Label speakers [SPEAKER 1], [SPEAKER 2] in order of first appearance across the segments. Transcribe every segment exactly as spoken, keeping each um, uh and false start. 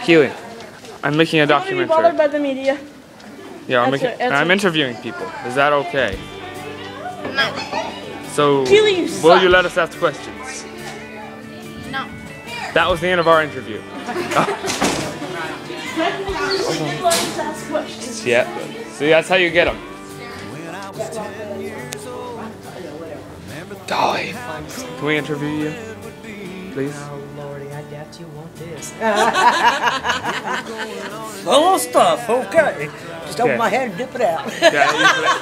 [SPEAKER 1] Keely, I'm making a
[SPEAKER 2] Don't want to be
[SPEAKER 1] documentary.
[SPEAKER 2] bothered by the media.
[SPEAKER 1] Yeah, I'm,
[SPEAKER 2] That's
[SPEAKER 1] making,
[SPEAKER 2] a- that's
[SPEAKER 1] I'm
[SPEAKER 2] a-
[SPEAKER 1] interviewing people. Is that okay?
[SPEAKER 3] No.
[SPEAKER 1] So,
[SPEAKER 2] Keely, you
[SPEAKER 1] will
[SPEAKER 2] suck.
[SPEAKER 1] you let us ask questions?
[SPEAKER 3] No.
[SPEAKER 1] That was the end of our interview. Yeah. See, that's how you get them. Dolly, can we interview you, please?
[SPEAKER 4] Oh, Lordy, I doubt you want this. Full of stuff, okay. Just
[SPEAKER 1] Okay.
[SPEAKER 4] open my head and dip it out.
[SPEAKER 1] Yeah,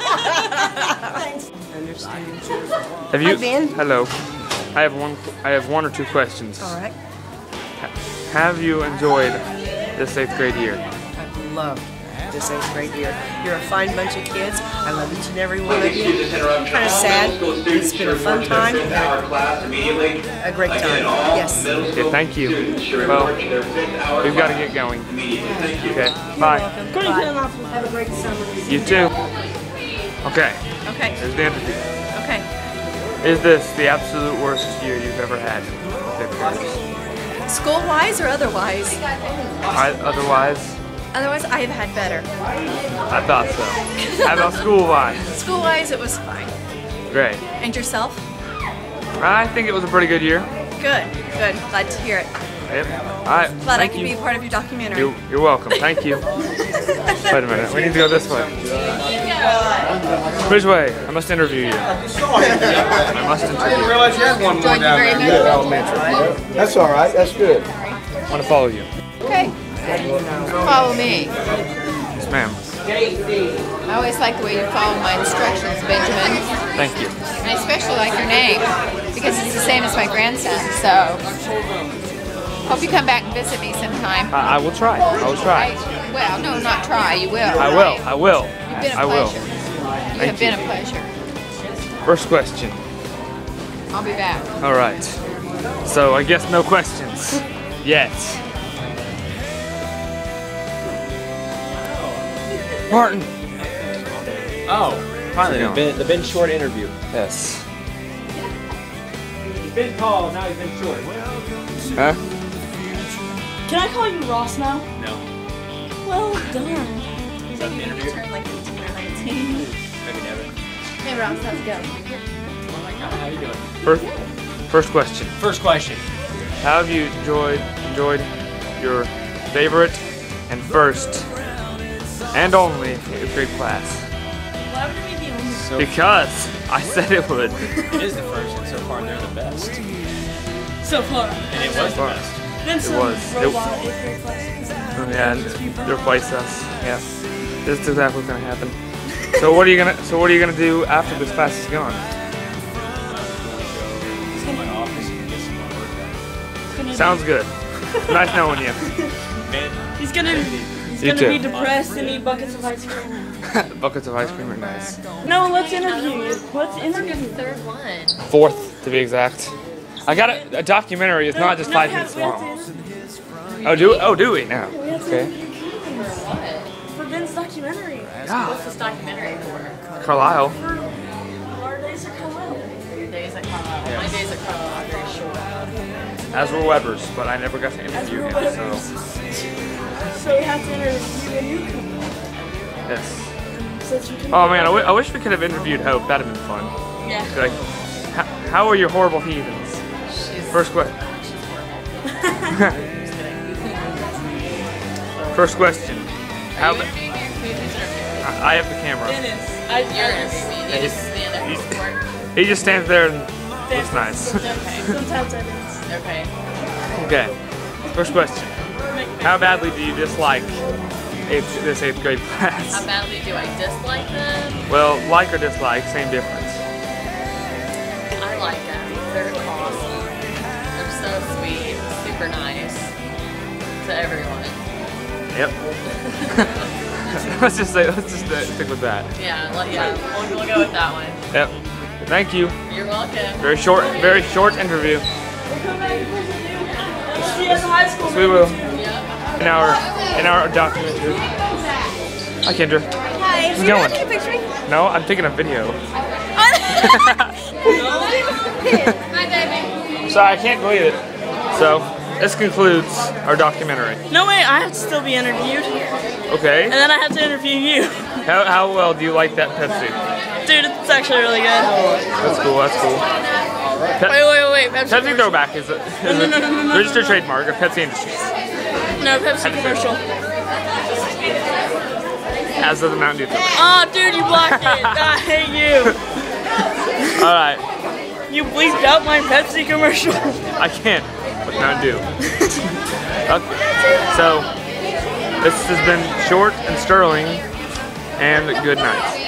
[SPEAKER 1] have you?
[SPEAKER 4] Hi, Ben.
[SPEAKER 1] Hello. I have one. I have one or two questions.
[SPEAKER 4] All right.
[SPEAKER 1] Have you enjoyed this eighth grade year?
[SPEAKER 4] I love this eighth grade year. You're a fine bunch of kids. I love each and every one of you. Kind of sad. It's been a fun time. And a great time. Yes.
[SPEAKER 1] Okay, thank you. Well, we've got to get going. Okay, bye.
[SPEAKER 4] Bye. Have a great summer.
[SPEAKER 1] You too. Okay,
[SPEAKER 3] Okay.
[SPEAKER 1] here's the interview.
[SPEAKER 3] Okay.
[SPEAKER 1] Is this the absolute worst year you've ever had?
[SPEAKER 3] School-wise or otherwise?
[SPEAKER 1] I, otherwise,
[SPEAKER 3] Otherwise, I have had better.
[SPEAKER 1] I thought so. How about school-wise?
[SPEAKER 3] School-wise, it was fine.
[SPEAKER 1] Great.
[SPEAKER 3] And yourself?
[SPEAKER 1] I think it was a pretty good year.
[SPEAKER 3] Good. Good. Glad to hear it.
[SPEAKER 1] Yep. All right.
[SPEAKER 3] Glad I
[SPEAKER 1] Thank
[SPEAKER 3] could
[SPEAKER 1] you.
[SPEAKER 3] be a part of your documentary.
[SPEAKER 1] You're, you're welcome. Thank you. Wait a minute. We need to go this way. Which way? I must interview you. I must interview
[SPEAKER 5] I didn't
[SPEAKER 1] you.
[SPEAKER 5] realize you had one more
[SPEAKER 3] Enjoyed you
[SPEAKER 5] down
[SPEAKER 3] very
[SPEAKER 5] there.
[SPEAKER 3] much.
[SPEAKER 1] Elementary.
[SPEAKER 5] That's all right. That's good.
[SPEAKER 1] I want to follow you.
[SPEAKER 6] Okay. Follow me.
[SPEAKER 1] Yes, ma'am.
[SPEAKER 6] I always like the way you follow my instructions, Benjamin.
[SPEAKER 1] Thank you.
[SPEAKER 6] And I especially like your name because it's the same as my grandson. So, hope you come back and visit me sometime.
[SPEAKER 1] I, I will try. I will try.
[SPEAKER 6] I, well, no, not try. You will.
[SPEAKER 1] I will. I will.
[SPEAKER 6] You've been a
[SPEAKER 1] I will.
[SPEAKER 6] pleasure. You
[SPEAKER 1] Thank
[SPEAKER 6] have been
[SPEAKER 1] you.
[SPEAKER 6] a pleasure.
[SPEAKER 1] First question.
[SPEAKER 6] I'll be back.
[SPEAKER 1] All right. So I guess no questions yet. Martin.
[SPEAKER 7] Oh, finally,
[SPEAKER 1] Yeah.
[SPEAKER 7] the Ben, the Ben Short interview.
[SPEAKER 1] Yes.
[SPEAKER 7] He's been tall, now he's been short.
[SPEAKER 1] Huh?
[SPEAKER 2] Can I call you Ross now?
[SPEAKER 7] No.
[SPEAKER 2] Well done.
[SPEAKER 7] Is that the interview?
[SPEAKER 3] Turned like eighteen or nineteen.
[SPEAKER 7] Maybe Devin.
[SPEAKER 3] Hey, Ross, how's it go?
[SPEAKER 7] Oh my God, how you doing?
[SPEAKER 1] First, first question.
[SPEAKER 7] First question.
[SPEAKER 1] How have you enjoyed enjoyed your favorite and first and only eighth grade class?
[SPEAKER 2] Why would it be the only?
[SPEAKER 7] So
[SPEAKER 1] Because I said it would.
[SPEAKER 7] it is the first, and so far they're the best.
[SPEAKER 2] So far.
[SPEAKER 7] And it was the
[SPEAKER 1] far.
[SPEAKER 7] best.
[SPEAKER 2] Then some
[SPEAKER 1] was. It-
[SPEAKER 2] robot eighth grade classes.
[SPEAKER 1] Yeah, and replace us. Yeah, this is exactly what's gonna happen. So what are you gonna? So what are you gonna do after this class is gone?
[SPEAKER 7] Go to my office and get some more work done.
[SPEAKER 1] Sounds good. Nice knowing you.
[SPEAKER 7] Ben,
[SPEAKER 2] He's gonna, he's
[SPEAKER 1] You
[SPEAKER 2] gonna
[SPEAKER 1] too.
[SPEAKER 2] be depressed and eat buckets of ice cream.
[SPEAKER 1] Buckets of ice cream are nice.
[SPEAKER 2] No, let's interview you. Let's interview you.
[SPEAKER 3] Third one.
[SPEAKER 1] Fourth, to be exact. I got a, a documentary. It's not just
[SPEAKER 2] No,
[SPEAKER 1] five
[SPEAKER 2] we have-
[SPEAKER 1] minutes
[SPEAKER 2] we have to
[SPEAKER 1] long.
[SPEAKER 2] interview
[SPEAKER 1] Oh, do oh do we now?
[SPEAKER 2] you. We have to
[SPEAKER 1] Okay.
[SPEAKER 2] interview you for Ben's documentary.
[SPEAKER 1] Yeah.
[SPEAKER 3] What's this documentary for?
[SPEAKER 1] Carlisle.
[SPEAKER 2] For our days at Carlisle.
[SPEAKER 3] Your days at Carlisle. My days at Carlisle are very short.
[SPEAKER 1] As were Weber's, but I never got to interview him. So
[SPEAKER 2] So we have to interview a newcomer.
[SPEAKER 1] yes.
[SPEAKER 2] Since you can
[SPEAKER 1] Oh man, I, w I wish we could have interviewed Hope. That'd have been fun.
[SPEAKER 2] Yeah.
[SPEAKER 1] Like, how, how are your horrible heathens? First question. First question. How?
[SPEAKER 3] Are you interviewing me or who's interviewing?
[SPEAKER 1] I I have the camera.
[SPEAKER 2] Dennis. I,
[SPEAKER 3] You're interviewing me. You just stand there and report.
[SPEAKER 1] He just stands there and looks nice.
[SPEAKER 3] Okay.
[SPEAKER 2] Sometimes I dance.
[SPEAKER 3] Okay.
[SPEAKER 1] Okay. First question. How badly do you dislike eighth, this eighth grade
[SPEAKER 3] How
[SPEAKER 1] class?
[SPEAKER 3] badly do I dislike them?
[SPEAKER 1] Well, like or dislike, same difference.
[SPEAKER 3] I like them. They're awesome. They're so sweet, super nice to everyone.
[SPEAKER 1] Yep. let's just say, let's just uh, stick with that.
[SPEAKER 3] Yeah, well, yeah. We'll, we'll go with that one.
[SPEAKER 1] Yep. Thank you.
[SPEAKER 3] You're welcome.
[SPEAKER 1] Very short, very short interview.
[SPEAKER 2] We'll come back and visit you. We'll see you at the high school.
[SPEAKER 1] Yes, we will.
[SPEAKER 3] Yep.
[SPEAKER 1] In our, in our documentary. Hi, Kendra.
[SPEAKER 3] Hi.
[SPEAKER 1] How's it going?
[SPEAKER 3] Take a picture.
[SPEAKER 1] No, I'm taking a video.
[SPEAKER 3] Hi, baby.
[SPEAKER 1] Sorry, I can't believe it. So, this concludes our documentary.
[SPEAKER 2] No, wait, I have to still be interviewed.
[SPEAKER 1] Okay.
[SPEAKER 2] And then I have to interview you.
[SPEAKER 1] How, how well do you like that Pepsi?
[SPEAKER 2] Dude, it's actually really good.
[SPEAKER 1] That's cool, that's cool. Pe
[SPEAKER 2] Wait, wait, wait, Pepsi,
[SPEAKER 1] Pepsi Throwback is a, is
[SPEAKER 2] No, no, no, no, no,
[SPEAKER 1] a registered trademark of Pepsi Industries.
[SPEAKER 2] No, Pepsi commercial.
[SPEAKER 1] As of the Mountain Dew Throwback.
[SPEAKER 2] Oh, dude, you blocked it. I hate you.
[SPEAKER 1] Alright,
[SPEAKER 2] You bleeped out my Pepsi commercial.
[SPEAKER 1] I can't with Mountain Dew. Okay, so this has been Short and Sterling, and good night.